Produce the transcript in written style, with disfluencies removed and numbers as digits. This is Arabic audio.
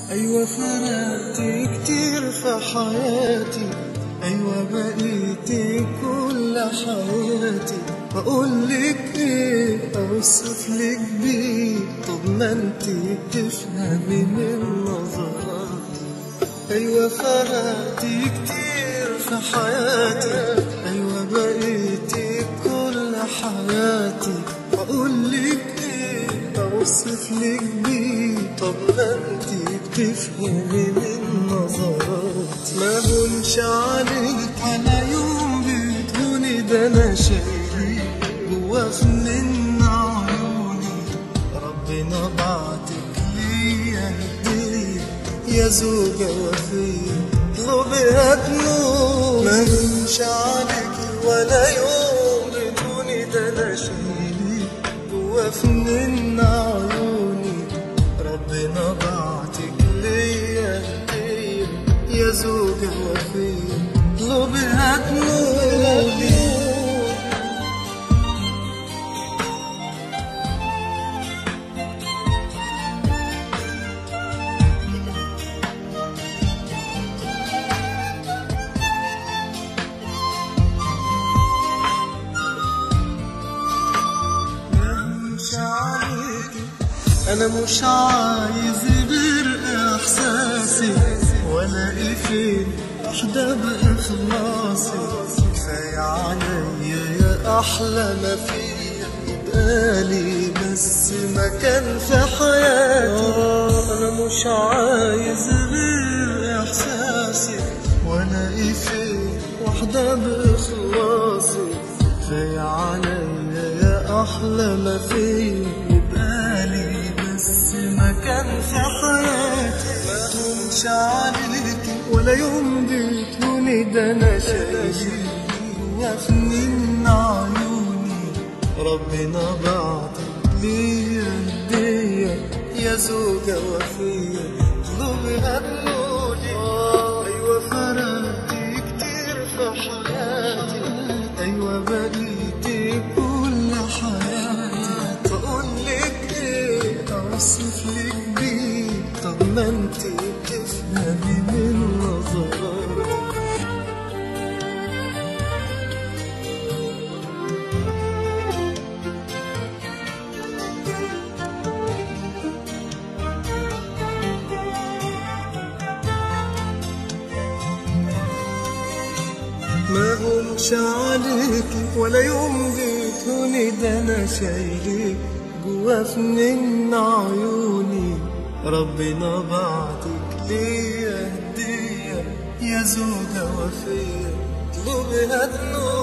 أيوة فرقتي كتير في حياتي، أيوة بقيتي كل حياتي. أقولك إيه أوصفلك بيه؟ طب ما انتي تفهمي من نظراتي. أيوة فرقتي كتير في حياتي، أيوة بقيتي كل حياتي. أقولك إيه أوصفلك بيه؟ طب ما انتي بتفهمي من نظراتي. ما هونش عليك على يوم بتهوني، ده انا شايلك جوا من عيوني. ربنا بعتك ليا هدية يا زوجة وفية، اطلبيها تنور. ما هونش عليك ولا يوم بتهوني، ده انا شايلك جوا من عيوني. ربنا بعتك ليا هدية يا زوجة وفية، اطلبيها تنولي. أنا مش عايز غير إحساسي، وألاقي فين واحدة بإخلاصي. كفاية عليا يا أحلى ما فيا، يبقالي بس مكان في حياتي. أنا مش عايز غير إحساسي، وألاقي فين واحدة بإخلاصي. كفاية عليا يا أحلى ما فيا، يبقالي بس مكان في حياتي. ما تهونش عليكي ولا يوم بتهوني، ده انا شايلك جوا من عيوني. ربنا بعتك ليا هدية يا زوجة وفية، اطلبيها تنولي. ايوه فرقتي كتير في حياتي، ايوه بقيتي كل حياتي. بقولك ايه اوصفلك بيه؟ طب ما انتي بتفهمي من نظراتي. ما هونش عليكي ولا يوم بتهوني، ده انا شايلك جوا من عيوني. ربنا بعتك ليا هدية يا زوجة وفية، اطلبيها تنور.